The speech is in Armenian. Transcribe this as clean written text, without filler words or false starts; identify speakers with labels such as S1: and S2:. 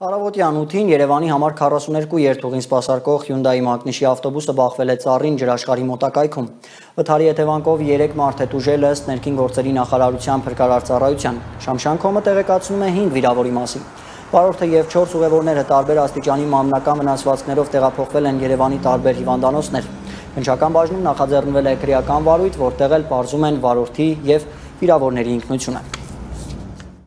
S1: Առավոտյան 8-ին Երևանի համար 42 երթուղին սպասարկող Hyundai մակնիշի ավտոբուսը բախվել է ծառին ջրաշխարհի մոտակայքում։ Վթարի հետևանքով 3 մարդ է տուժել ըստ ներքին գործերի նախարարության փրկարար ծառայության։ Շամշանքոմը տեղեկացնում է 5 վիրավորի մասին։ Վարորդը եւ 4 ուղևորները տարբեր աստիճանի մամնական վնասվածքներով տեղափոխվել են Երևանի տարբեր հիվանդանոցներ։ Վնչական բաժնում նախաձեռնվել է քրեական վարույթ, որտեղ էլ պարզում են վարորդի եւ վիրավորների ինքնությունը։